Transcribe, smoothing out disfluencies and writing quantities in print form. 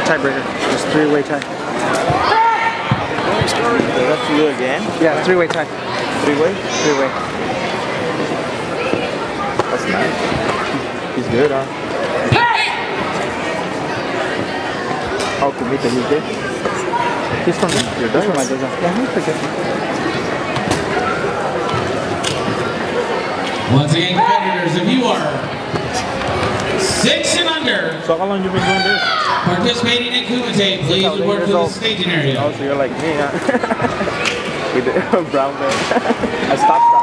tiebreaker. Just three-way tie. That's you again? Yeah, three-way tie. Three-way? Three-way. That's nice. He's good, huh? How committed is this? He's from my dojo. Yeah, he's pretty good. Once again, competitors, if you are 6 and under, So how long you been doing this? participating in Kumite, please report to the staging area. Oh, so you're like me, huh? With the brown belt. I stopped